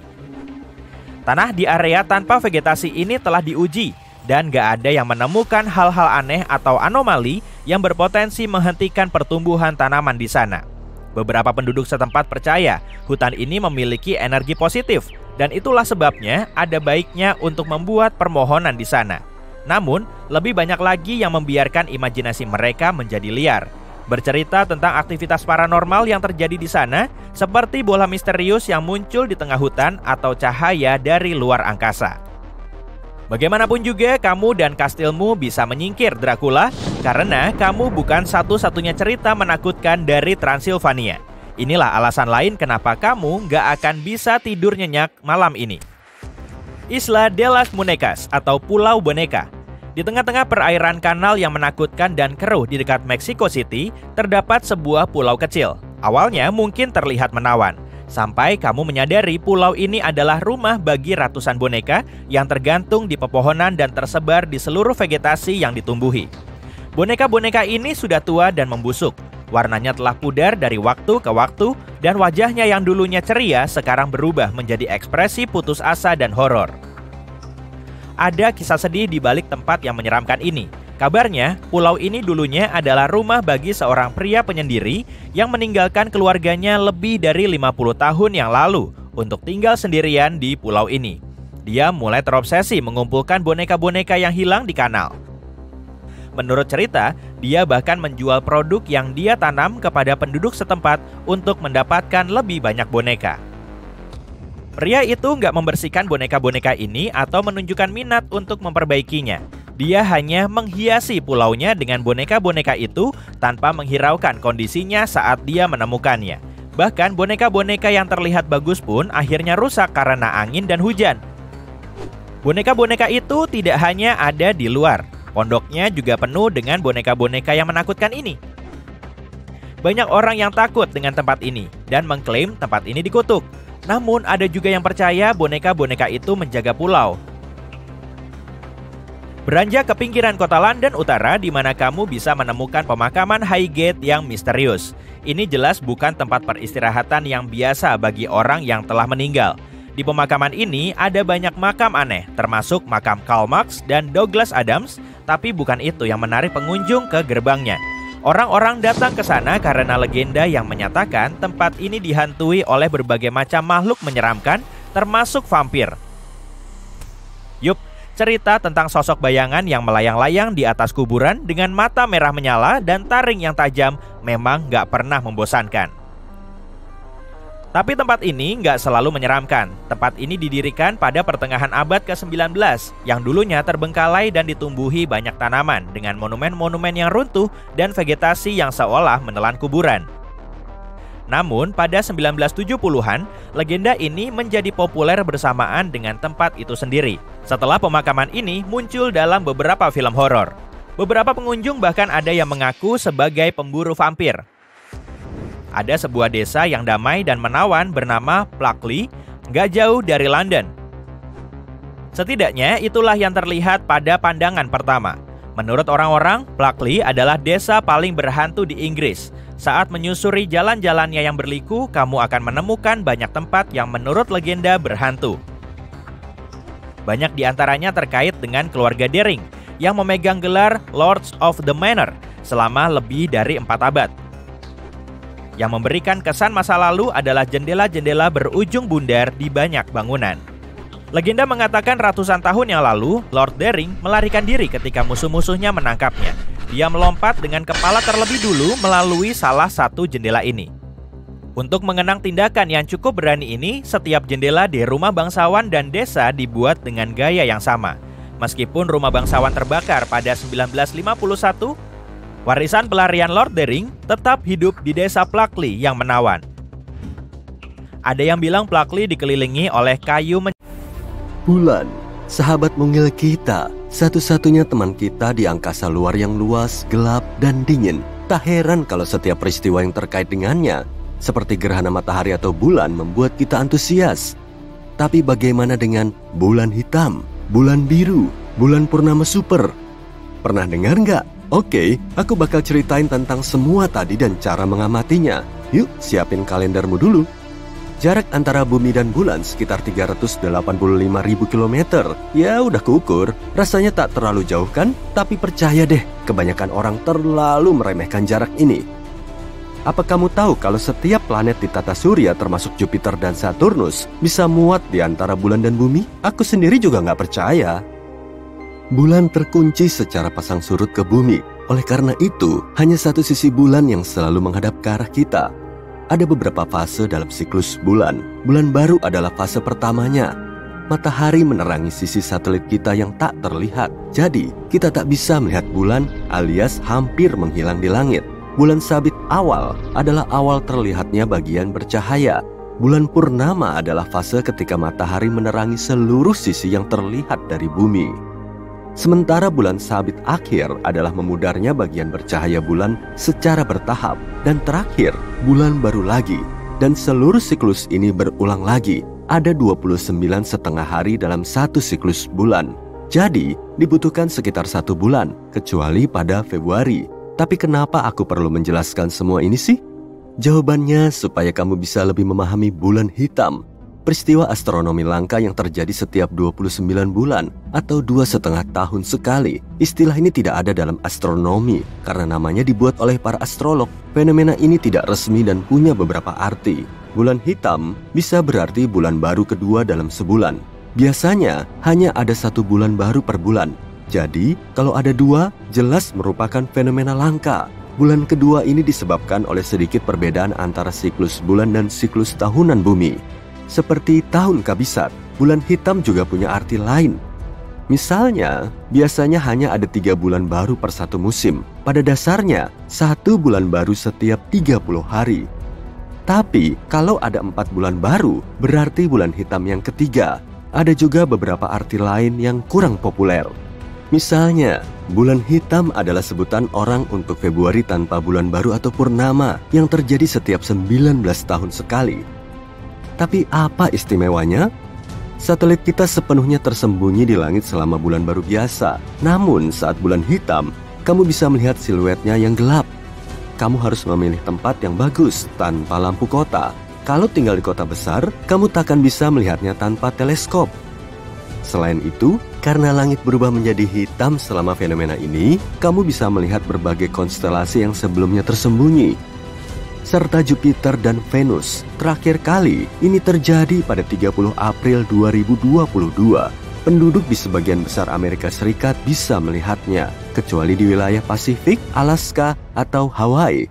Tanah di area tanpa vegetasi ini telah diuji dan gak ada yang menemukan hal-hal aneh atau anomali yang berpotensi menghentikan pertumbuhan tanaman di sana. Beberapa penduduk setempat percaya hutan ini memiliki energi positif dan itulah sebabnya ada baiknya untuk membuat permohonan di sana. Namun, lebih banyak lagi yang membiarkan imajinasi mereka menjadi liar. Bercerita tentang aktivitas paranormal yang terjadi di sana, seperti bola misterius yang muncul di tengah hutan atau cahaya dari luar angkasa. Bagaimanapun juga, kamu dan kastilmu bisa menyingkir Dracula karena kamu bukan satu-satunya cerita menakutkan dari Transilvania. Inilah alasan lain kenapa kamu gak akan bisa tidur nyenyak malam ini. Isla de las Muñecas atau Pulau Boneka. Di tengah-tengah perairan kanal yang menakutkan dan keruh di dekat Mexico City, terdapat sebuah pulau kecil. Awalnya mungkin terlihat menawan, sampai kamu menyadari pulau ini adalah rumah bagi ratusan boneka yang tergantung di pepohonan dan tersebar di seluruh vegetasi yang ditumbuhi. Boneka-boneka ini sudah tua dan membusuk. Warnanya telah pudar dari waktu ke waktu, dan wajahnya yang dulunya ceria sekarang berubah menjadi ekspresi putus asa dan horor. Ada kisah sedih di balik tempat yang menyeramkan ini. Kabarnya, pulau ini dulunya adalah rumah bagi seorang pria penyendiri yang meninggalkan keluarganya lebih dari 50 tahun yang lalu untuk tinggal sendirian di pulau ini. Dia mulai terobsesi mengumpulkan boneka-boneka yang hilang di kanal. Menurut cerita, dia bahkan menjual produk yang dia tanam kepada penduduk setempat untuk mendapatkan lebih banyak boneka. Pria itu nggak membersihkan boneka-boneka ini atau menunjukkan minat untuk memperbaikinya. Dia hanya menghiasi pulaunya dengan boneka-boneka itu tanpa menghiraukan kondisinya saat dia menemukannya. Bahkan boneka-boneka yang terlihat bagus pun akhirnya rusak karena angin dan hujan. Boneka-boneka itu tidak hanya ada di luar. Pondoknya juga penuh dengan boneka-boneka yang menakutkan ini. Banyak orang yang takut dengan tempat ini dan mengklaim tempat ini dikutuk. Namun ada juga yang percaya boneka-boneka itu menjaga pulau. Beranjak ke pinggiran kota London Utara di mana kamu bisa menemukan pemakaman Highgate yang misterius. Ini jelas bukan tempat peristirahatan yang biasa bagi orang yang telah meninggal. Di pemakaman ini ada banyak makam aneh, termasuk makam Karl Marx dan Douglas Adams, tapi bukan itu yang menarik pengunjung ke gerbangnya. Orang-orang datang ke sana karena legenda yang menyatakan tempat ini dihantui oleh berbagai macam makhluk menyeramkan, termasuk vampir. Yup, cerita tentang sosok bayangan yang melayang-layang di atas kuburan dengan mata merah menyala dan taring yang tajam memang nggak pernah membosankan. Tapi tempat ini nggak selalu menyeramkan. Tempat ini didirikan pada pertengahan abad ke-19 yang dulunya terbengkalai dan ditumbuhi banyak tanaman dengan monumen-monumen yang runtuh dan vegetasi yang seolah menelan kuburan. Namun pada 1970-an, legenda ini menjadi populer bersamaan dengan tempat itu sendiri. Setelah pemakaman ini muncul dalam beberapa film horor. Beberapa pengunjung bahkan ada yang mengaku sebagai pemburu vampir. Ada sebuah desa yang damai dan menawan bernama Pluckley, nggak jauh dari London. Setidaknya itulah yang terlihat pada pandangan pertama. Menurut orang-orang, Pluckley adalah desa paling berhantu di Inggris. Saat menyusuri jalan-jalannya yang berliku, kamu akan menemukan banyak tempat yang menurut legenda berhantu. Banyak di antaranya terkait dengan keluarga Dering yang memegang gelar Lords of the Manor selama lebih dari 4 abad. Yang memberikan kesan masa lalu adalah jendela-jendela berujung bundar di banyak bangunan. Legenda mengatakan ratusan tahun yang lalu, Lord Dering melarikan diri ketika musuh-musuhnya menangkapnya. Dia melompat dengan kepala terlebih dulu melalui salah satu jendela ini. Untuk mengenang tindakan yang cukup berani ini, setiap jendela di rumah bangsawan dan desa dibuat dengan gaya yang sama. Meskipun rumah bangsawan terbakar pada 1951, warisan pelarian Lord Dering tetap hidup di desa Pluckley yang menawan. Ada yang bilang Pluckley dikelilingi oleh kayu Bulan, sahabat mungil kita, satu-satunya teman kita di angkasa luar yang luas, gelap, dan dingin. Tak heran kalau setiap peristiwa yang terkait dengannya, seperti gerhana matahari atau bulan, membuat kita antusias. Tapi bagaimana dengan bulan hitam, bulan biru, bulan purnama super? Pernah dengar nggak? Oke, aku bakal ceritain tentang semua tadi dan cara mengamatinya. Yuk, siapin kalendermu dulu. Jarak antara bumi dan bulan sekitar 385.000 km. Ya udah keukur, rasanya tak terlalu jauh kan? Tapi percaya deh, kebanyakan orang terlalu meremehkan jarak ini. Apa kamu tahu kalau setiap planet di tata surya termasuk Jupiter dan Saturnus bisa muat di antara bulan dan bumi? Aku sendiri juga nggak percaya. Bulan terkunci secara pasang surut ke bumi. Oleh karena itu, hanya satu sisi bulan yang selalu menghadap ke arah kita. Ada beberapa fase dalam siklus bulan. Bulan baru adalah fase pertamanya. Matahari menerangi sisi satelit kita yang tak terlihat. Jadi, kita tak bisa melihat bulan alias hampir menghilang di langit. Bulan sabit awal adalah awal terlihatnya bagian bercahaya. Bulan purnama adalah fase ketika matahari menerangi seluruh sisi yang terlihat dari bumi. Sementara bulan sabit akhir adalah memudarnya bagian bercahaya bulan secara bertahap. Dan terakhir, bulan baru lagi. Dan seluruh siklus ini berulang lagi. Ada 29,5 hari dalam satu siklus bulan. Jadi, dibutuhkan sekitar 1 bulan, kecuali pada Februari. Tapi kenapa aku perlu menjelaskan semua ini sih? Jawabannya supaya kamu bisa lebih memahami bulan hitam. Peristiwa astronomi langka yang terjadi setiap 29 bulan atau 2,5 tahun sekali. Istilah ini tidak ada dalam astronomi karena namanya dibuat oleh para astrolog. Fenomena ini tidak resmi dan punya beberapa arti. Bulan hitam bisa berarti bulan baru kedua dalam sebulan. Biasanya hanya ada 1 bulan baru per bulan. Jadi kalau ada 2, jelas merupakan fenomena langka. Bulan kedua ini disebabkan oleh sedikit perbedaan antara siklus bulan dan siklus tahunan bumi. Seperti tahun kabisat, bulan hitam juga punya arti lain. Misalnya, biasanya hanya ada 3 bulan baru per 1 musim. Pada dasarnya, 1 bulan baru setiap 30 hari. Tapi, kalau ada 4 bulan baru, berarti bulan hitam yang ketiga. Ada juga beberapa arti lain yang kurang populer. Misalnya, bulan hitam adalah sebutan orang untuk Februari tanpa bulan baru atau purnama yang terjadi setiap 19 tahun sekali. Tapi apa istimewanya? Satelit kita sepenuhnya tersembunyi di langit selama bulan baru biasa. Namun saat bulan hitam, kamu bisa melihat siluetnya yang gelap. Kamu harus memilih tempat yang bagus tanpa lampu kota. Kalau tinggal di kota besar, kamu takkan bisa melihatnya tanpa teleskop. Selain itu, karena langit berubah menjadi hitam selama fenomena ini, kamu bisa melihat berbagai konstelasi yang sebelumnya tersembunyi, serta Jupiter dan Venus. Terakhir kali ini terjadi pada 30 April 2022. Penduduk di sebagian besar Amerika Serikat bisa melihatnya, kecuali di wilayah Pasifik, Alaska, atau Hawaii.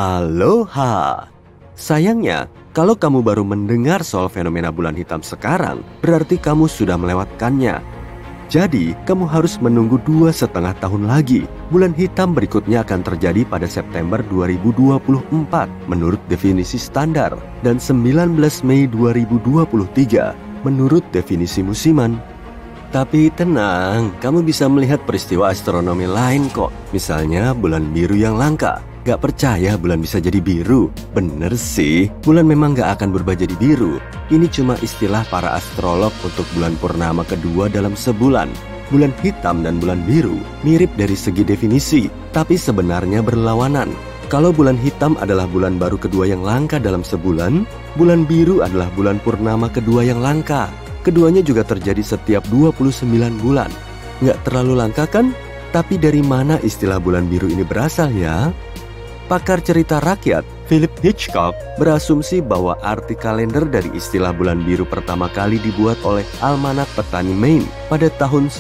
Aloha! Sayangnya, kalau kamu baru mendengar soal fenomena bulan hitam sekarang, berarti kamu sudah melewatkannya. Jadi, kamu harus menunggu 2,5 tahun lagi. Bulan hitam berikutnya akan terjadi pada September 2024 menurut definisi standar dan 19 Mei 2023 menurut definisi musiman. Tapi tenang, kamu bisa melihat peristiwa astronomi lain kok. Misalnya bulan biru yang langka. Gak percaya bulan bisa jadi biru? Bener sih, bulan memang gak akan berubah jadi biru. Ini cuma istilah para astrolog untuk bulan purnama kedua dalam sebulan. Bulan hitam dan bulan biru mirip dari segi definisi, tapi sebenarnya berlawanan. Kalau bulan hitam adalah bulan baru kedua yang langka dalam sebulan, bulan biru adalah bulan purnama kedua yang langka. Keduanya juga terjadi setiap 29 bulan. Nggak terlalu langka kan? Tapi dari mana istilah bulan biru ini berasal ya? Pakar cerita rakyat Philip Hitchcock berasumsi bahwa arti kalender dari istilah bulan biru pertama kali dibuat oleh Almanak Petani Maine pada tahun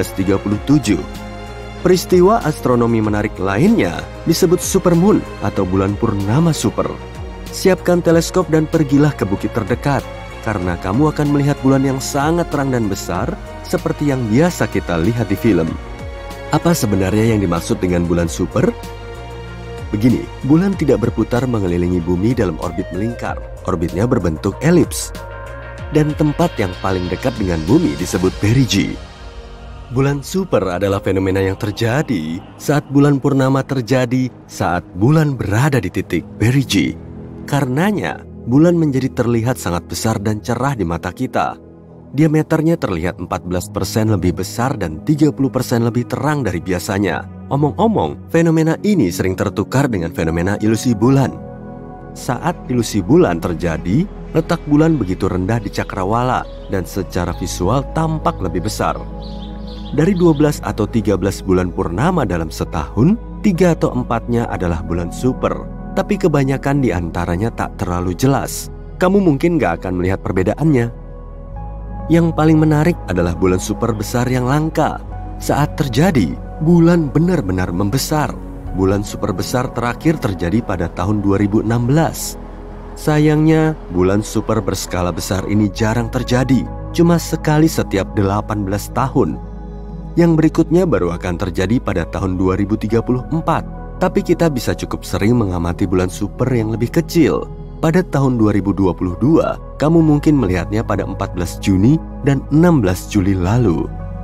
1937. Peristiwa astronomi menarik lainnya disebut supermoon atau bulan purnama super. Siapkan teleskop dan pergilah ke bukit terdekat, karena kamu akan melihat bulan yang sangat terang dan besar seperti yang biasa kita lihat di film. Apa sebenarnya yang dimaksud dengan bulan super? Begini, bulan tidak berputar mengelilingi bumi dalam orbit melingkar. Orbitnya berbentuk elips. Dan tempat yang paling dekat dengan bumi disebut perigee. Bulan super adalah fenomena yang terjadi saat bulan purnama terjadi saat bulan berada di titik perigee. Karenanya, bulan menjadi terlihat sangat besar dan cerah di mata kita. Diameternya terlihat 14% lebih besar dan 30% lebih terang dari biasanya. Omong-omong, fenomena ini sering tertukar dengan fenomena ilusi bulan. Saat ilusi bulan terjadi, letak bulan begitu rendah di cakrawala dan secara visual tampak lebih besar. Dari 12 atau 13 bulan purnama dalam setahun, 3 atau 4-nya adalah bulan super. Tapi kebanyakan di antaranya tak terlalu jelas. Kamu mungkin gak akan melihat perbedaannya. Yang paling menarik adalah bulan super besar yang langka. Saat terjadi, bulan benar-benar membesar. Bulan super besar terakhir terjadi pada tahun 2016. Sayangnya, bulan super berskala besar ini jarang terjadi, cuma sekali setiap 18 tahun. Yang berikutnya baru akan terjadi pada tahun 2034. Tapi kita bisa cukup sering mengamati bulan super yang lebih kecil. Pada tahun 2022, kamu mungkin melihatnya pada 14 Juni dan 16 Juli lalu.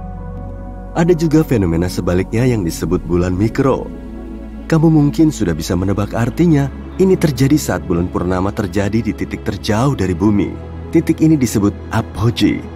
Ada juga fenomena sebaliknya yang disebut bulan mikro. Kamu mungkin sudah bisa menebak artinya. Ini terjadi saat bulan purnama terjadi di titik terjauh dari bumi. Titik ini disebut apogee.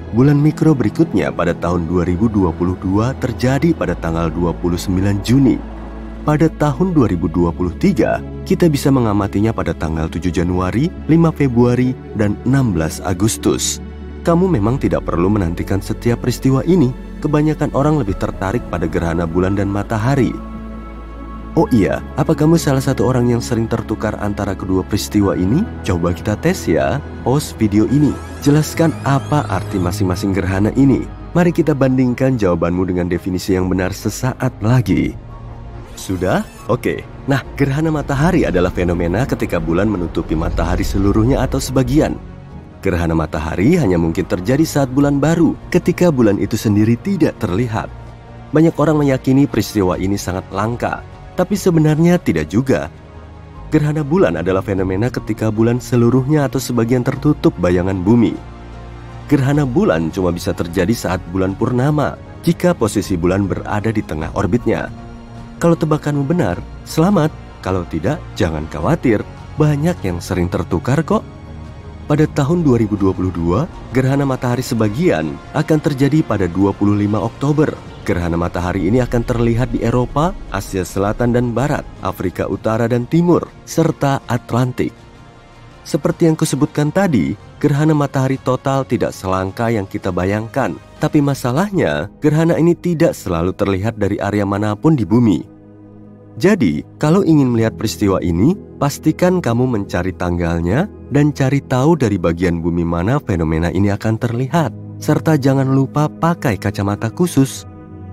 Bulan mikro berikutnya pada tahun 2022 terjadi pada tanggal 29 Juni. Pada tahun 2023, kita bisa mengamatinya pada tanggal 7 Januari, 5 Februari, dan 16 Agustus. Kamu memang tidak perlu menantikan setiap peristiwa ini. Kebanyakan orang lebih tertarik pada gerhana bulan dan matahari. Oh iya, apa kamu salah satu orang yang sering tertukar antara kedua peristiwa ini? Coba kita tes ya. Pause video ini. Jelaskan apa arti masing-masing gerhana ini. Mari kita bandingkan jawabanmu dengan definisi yang benar sesaat lagi. Sudah? Oke. Nah, gerhana matahari adalah fenomena ketika bulan menutupi matahari seluruhnya atau sebagian. Gerhana matahari hanya mungkin terjadi saat bulan baru, ketika bulan itu sendiri tidak terlihat. Banyak orang meyakini peristiwa ini sangat langka, tapi sebenarnya tidak juga. Gerhana bulan adalah fenomena ketika bulan seluruhnya atau sebagian tertutup bayangan bumi. Gerhana bulan cuma bisa terjadi saat bulan purnama, jika posisi bulan berada di tengah orbitnya. Kalau tebakanmu benar, selamat. Kalau tidak, jangan khawatir. Banyak yang sering tertukar kok. Pada tahun 2022, gerhana matahari sebagian akan terjadi pada 25 Oktober. Gerhana matahari ini akan terlihat di Eropa, Asia Selatan dan Barat, Afrika Utara dan Timur, serta Atlantik. Seperti yang kusebutkan tadi, gerhana matahari total tidak selangka yang kita bayangkan. Tapi masalahnya, gerhana ini tidak selalu terlihat dari area manapun di bumi. Jadi, kalau ingin melihat peristiwa ini, pastikan kamu mencari tanggalnya dan cari tahu dari bagian bumi mana fenomena ini akan terlihat. Serta jangan lupa pakai kacamata khusus.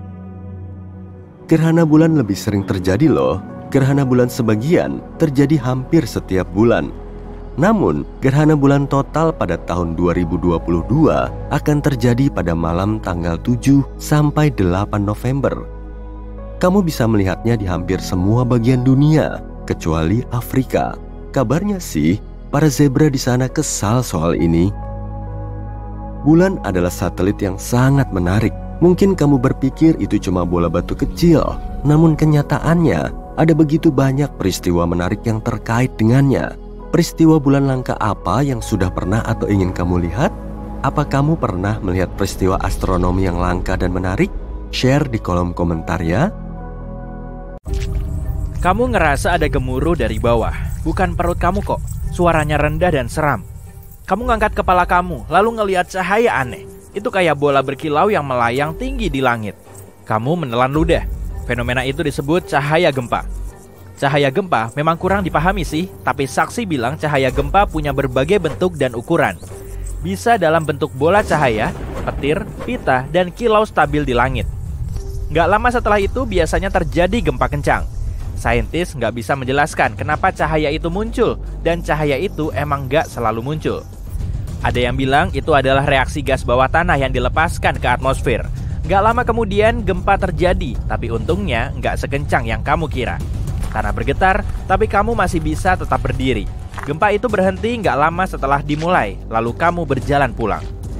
Gerhana bulan lebih sering terjadi loh. Gerhana bulan sebagian terjadi hampir setiap bulan. Namun, gerhana bulan total pada tahun 2022 akan terjadi pada malam tanggal 7 sampai 8 November. Kamu bisa melihatnya di hampir semua bagian dunia, kecuali Afrika. Kabarnya sih, para zebra di sana kesal soal ini. Bulan adalah satelit yang sangat menarik. Mungkin kamu berpikir itu cuma bola batu kecil, namun kenyataannya ada begitu banyak peristiwa menarik yang terkait dengannya. Peristiwa bulan langka apa yang sudah pernah atau ingin kamu lihat? Apa kamu pernah melihat peristiwa astronomi yang langka dan menarik? Share di kolom komentar ya. Kamu ngerasa ada gemuruh dari bawah. Bukan perut kamu kok. Suaranya rendah dan seram. Kamu ngangkat kepala kamu, lalu ngelihat cahaya aneh. Itu kayak bola berkilau yang melayang tinggi di langit. Kamu menelan ludah. Fenomena itu disebut cahaya gempa. Cahaya gempa memang kurang dipahami sih, tapi saksi bilang cahaya gempa punya berbagai bentuk dan ukuran. Bisa dalam bentuk bola cahaya, petir, pita, dan kilau stabil di langit. Nggak lama setelah itu biasanya terjadi gempa kencang. Saintis nggak bisa menjelaskan kenapa cahaya itu muncul, dan cahaya itu emang nggak selalu muncul. Ada yang bilang itu adalah reaksi gas bawah tanah yang dilepaskan ke atmosfer. Nggak lama kemudian gempa terjadi, tapi untungnya nggak sekencang yang kamu kira. Tanah bergetar, tapi kamu masih bisa tetap berdiri. Gempa itu berhenti nggak lama setelah dimulai, lalu kamu berjalan pulang.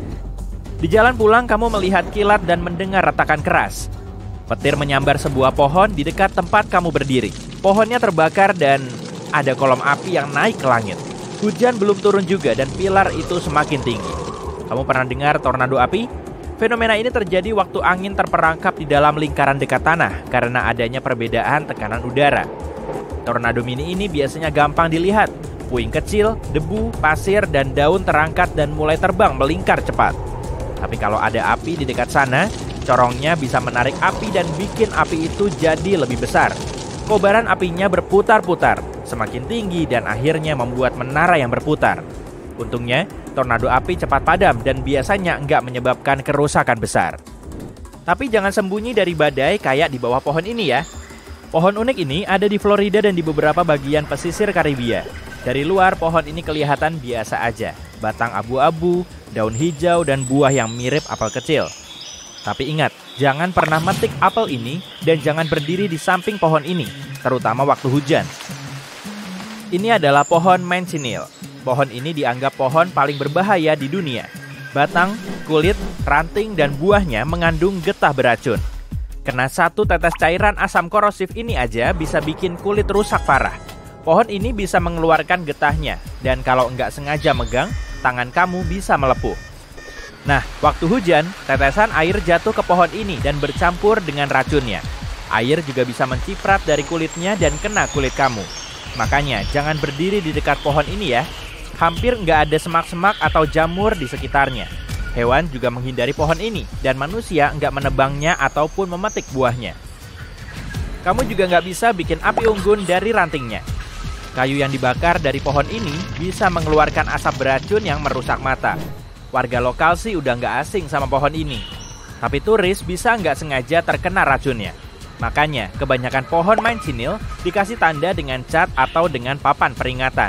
Di jalan pulang, kamu melihat kilat dan mendengar retakan keras. Petir menyambar sebuah pohon di dekat tempat kamu berdiri. Pohonnya terbakar dan ada kolom api yang naik ke langit. Hujan belum turun juga dan pilar itu semakin tinggi. Kamu pernah dengar tornado api? Fenomena ini terjadi waktu angin terperangkap di dalam lingkaran dekat tanah karena adanya perbedaan tekanan udara. Tornado mini ini biasanya gampang dilihat. Puing kecil, debu, pasir, dan daun terangkat dan mulai terbang melingkar cepat. Tapi kalau ada api di dekat sana, corongnya bisa menarik api dan bikin api itu jadi lebih besar. Kobaran apinya berputar-putar, semakin tinggi dan akhirnya membuat menara yang berputar. Untungnya, tornado api cepat padam dan biasanya nggak menyebabkan kerusakan besar. Tapi jangan sembunyi dari badai kayak di bawah pohon ini ya. Pohon unik ini ada di Florida dan di beberapa bagian pesisir Karibia. Dari luar, pohon ini kelihatan biasa aja. Batang abu-abu, daun hijau, dan buah yang mirip apel kecil. Tapi ingat, jangan pernah metik apel ini dan jangan berdiri di samping pohon ini, terutama waktu hujan. Ini adalah pohon mancinil. Pohon ini dianggap pohon paling berbahaya di dunia. Batang, kulit, ranting, dan buahnya mengandung getah beracun. Kena satu tetes cairan asam korosif ini aja bisa bikin kulit rusak parah. Pohon ini bisa mengeluarkan getahnya, dan kalau nggak sengaja megang, tangan kamu bisa melepuh. Nah, waktu hujan, tetesan air jatuh ke pohon ini dan bercampur dengan racunnya. Air juga bisa menciprat dari kulitnya dan kena kulit kamu. Makanya, jangan berdiri di dekat pohon ini ya. Hampir nggak ada semak-semak atau jamur di sekitarnya. Hewan juga menghindari pohon ini, dan manusia nggak menebangnya ataupun memetik buahnya. Kamu juga nggak bisa bikin api unggun dari rantingnya. Kayu yang dibakar dari pohon ini bisa mengeluarkan asap beracun yang merusak mata. Warga lokal sih udah nggak asing sama pohon ini. Tapi turis bisa nggak sengaja terkena racunnya. Makanya, kebanyakan pohon mancinil dikasih tanda dengan cat atau dengan papan peringatan.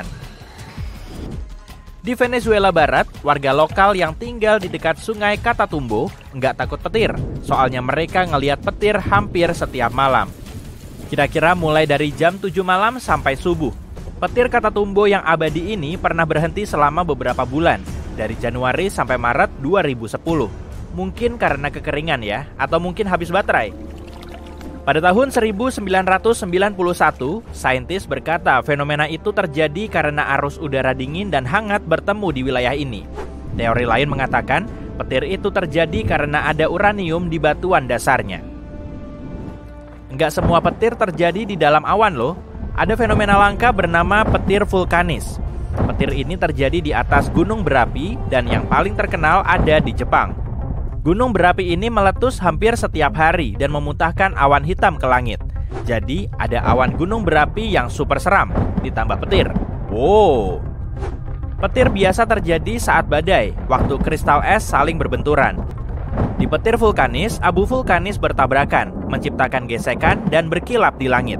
Di Venezuela Barat, warga lokal yang tinggal di dekat sungai Catatumbo nggak takut petir. Soalnya mereka ngelihat petir hampir setiap malam. Kira-kira mulai dari jam 7 malam sampai subuh. Petir Catatumbo yang abadi ini pernah berhenti selama beberapa bulan. Dari Januari sampai Maret 2010. Mungkin karena kekeringan ya, atau mungkin habis baterai. Pada tahun 1991, saintis berkata fenomena itu terjadi karena arus udara dingin dan hangat bertemu di wilayah ini. Teori lain mengatakan petir itu terjadi karena ada uranium di batuan dasarnya. Enggak semua petir terjadi di dalam awan loh. Ada fenomena langka bernama petir vulkanis. Petir ini terjadi di atas gunung berapi dan yang paling terkenal ada di Jepang. Gunung berapi ini meletus hampir setiap hari dan memuntahkan awan hitam ke langit. Jadi ada awan gunung berapi yang super seram, ditambah petir. Wow! Petir biasa terjadi saat badai, waktu kristal es saling berbenturan. Di petir vulkanis, abu vulkanis bertabrakan, menciptakan gesekan dan berkilap di langit.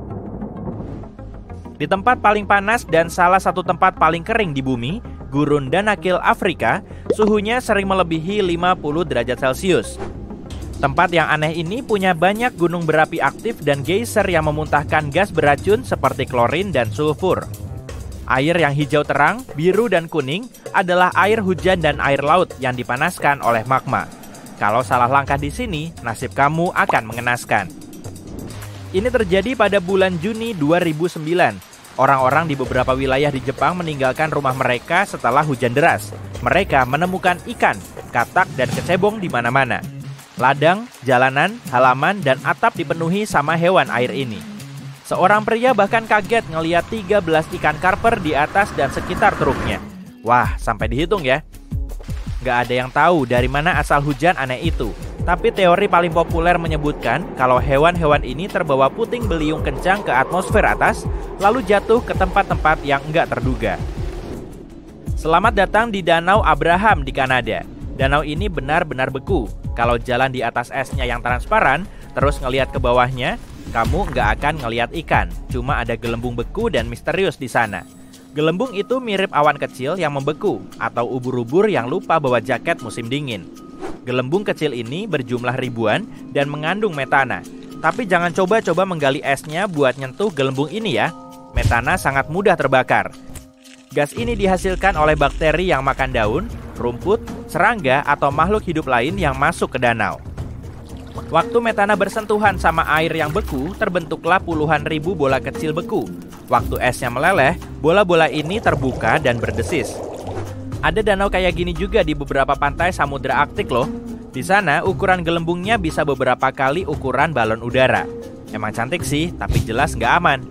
Di tempat paling panas dan salah satu tempat paling kering di bumi, Gurun Danakil, Afrika, suhunya sering melebihi 50 derajat Celcius. Tempat yang aneh ini punya banyak gunung berapi aktif dan geyser yang memuntahkan gas beracun seperti klorin dan sulfur. Air yang hijau terang, biru dan kuning adalah air hujan dan air laut yang dipanaskan oleh magma. Kalau salah langkah di sini, nasib kamu akan mengenaskan. Ini terjadi pada bulan Juni 2009. Orang-orang di beberapa wilayah di Jepang meninggalkan rumah mereka setelah hujan deras. Mereka menemukan ikan, katak, dan kecebong di mana-mana. Ladang, jalanan, halaman, dan atap dipenuhi sama hewan air ini. Seorang pria bahkan kaget ngelihat 13 ikan karper di atas dan sekitar truknya. Wah, sampai dihitung ya. Gak ada yang tahu dari mana asal hujan aneh itu. Tapi teori paling populer menyebutkan kalau hewan-hewan ini terbawa puting beliung kencang ke atmosfer atas, lalu jatuh ke tempat-tempat yang enggak terduga. Selamat datang di Danau Abraham di Kanada. Danau ini benar-benar beku. Kalau jalan di atas esnya yang transparan, terus ngelihat ke bawahnya, kamu nggak akan ngelihat ikan. Cuma ada gelembung beku dan misterius di sana. Gelembung itu mirip awan kecil yang membeku, atau ubur-ubur yang lupa bawa jaket musim dingin. Gelembung kecil ini berjumlah ribuan dan mengandung metana. Tapi jangan coba-coba menggali esnya buat nyentuh gelembung ini ya. Metana sangat mudah terbakar. Gas ini dihasilkan oleh bakteri yang makan daun, rumput, serangga, atau makhluk hidup lain yang masuk ke danau. Waktu metana bersentuhan sama air yang beku, terbentuklah puluhan ribu bola kecil beku. Waktu esnya meleleh, bola-bola ini terbuka dan berdesis. Ada danau kayak gini juga di beberapa pantai Samudra Arktik loh. Di sana ukuran gelembungnya bisa beberapa kali ukuran balon udara. Emang cantik sih, tapi jelas nggak aman.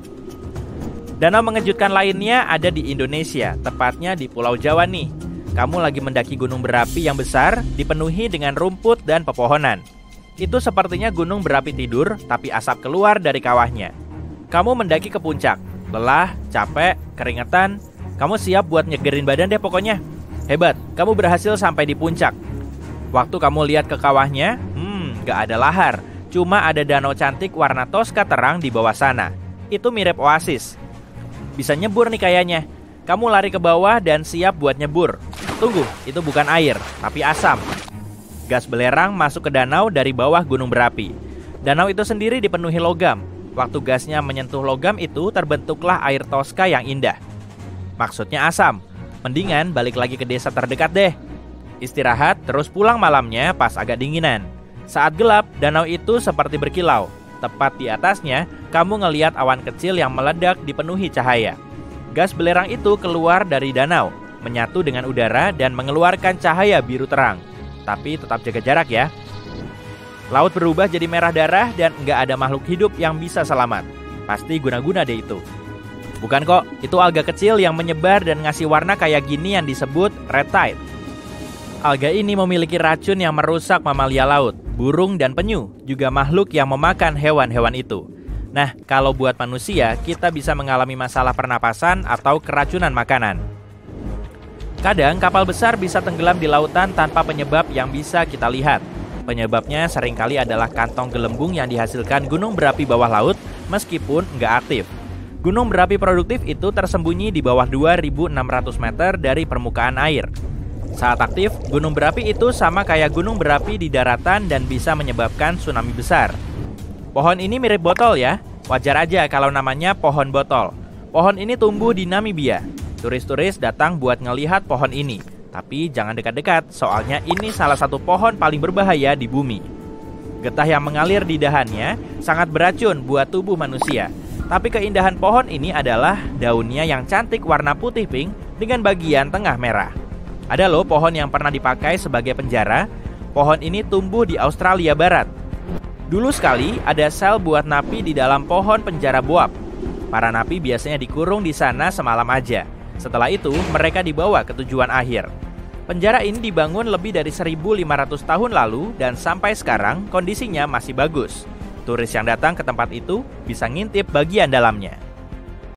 Danau mengejutkan lainnya ada di Indonesia, tepatnya di Pulau Jawa nih. Kamu lagi mendaki gunung berapi yang besar, dipenuhi dengan rumput dan pepohonan. Itu sepertinya gunung berapi tidur, tapi asap keluar dari kawahnya. Kamu mendaki ke puncak, lelah, capek, keringetan. Kamu siap buat nyegerin badan deh pokoknya. Hebat, kamu berhasil sampai di puncak. Waktu kamu lihat ke kawahnya, gak ada lahar. Cuma ada danau cantik warna toska terang di bawah sana. Itu mirip oasis. Bisa nyebur nih kayaknya. Kamu lari ke bawah dan siap buat nyebur. Tunggu, itu bukan air, tapi asam. Gas belerang masuk ke danau dari bawah gunung berapi. Danau itu sendiri dipenuhi logam. Waktu gasnya menyentuh logam itu, terbentuklah air toska yang indah. Maksudnya asam. Mendingan balik lagi ke desa terdekat deh. Istirahat, terus pulang malamnya pas agak dinginan. Saat gelap, danau itu seperti berkilau. Tepat di atasnya, kamu ngelihat awan kecil yang meledak dipenuhi cahaya. Gas belerang itu keluar dari danau, menyatu dengan udara dan mengeluarkan cahaya biru terang. tapi tetap jaga jarak ya. Laut berubah jadi merah darah dan nggak ada makhluk hidup yang bisa selamat. Pasti guna-guna deh itu. Bukan kok, itu alga kecil yang menyebar dan ngasih warna kayak gini yang disebut red tide. Alga ini memiliki racun yang merusak mamalia laut, burung dan penyu, juga makhluk yang memakan hewan-hewan itu. Nah, kalau buat manusia, kita bisa mengalami masalah pernapasan atau keracunan makanan. Kadang kapal besar bisa tenggelam di lautan tanpa penyebab yang bisa kita lihat. Penyebabnya seringkali adalah kantong gelembung yang dihasilkan gunung berapi bawah laut meskipun nggak aktif. Gunung berapi produktif itu tersembunyi di bawah 2.600 meter dari permukaan air. Saat aktif, gunung berapi itu sama kayak gunung berapi di daratan dan bisa menyebabkan tsunami besar. Pohon ini mirip botol ya, wajar aja kalau namanya pohon botol. Pohon ini tumbuh di Namibia. Turis-turis datang buat ngelihat pohon ini. Tapi jangan dekat-dekat, soalnya ini salah satu pohon paling berbahaya di bumi. Getah yang mengalir di dahannya sangat beracun buat tubuh manusia. Tapi keindahan pohon ini adalah daunnya yang cantik warna putih pink dengan bagian tengah merah. Ada loh pohon yang pernah dipakai sebagai penjara. Pohon ini tumbuh di Australia Barat. Dulu sekali ada sel buat napi di dalam pohon penjara boab. Para napi biasanya dikurung di sana semalam aja. Setelah itu mereka dibawa ke tujuan akhir. Penjara ini dibangun lebih dari 1.500 tahun lalu dan sampai sekarang kondisinya masih bagus. Turis yang datang ke tempat itu bisa ngintip bagian dalamnya.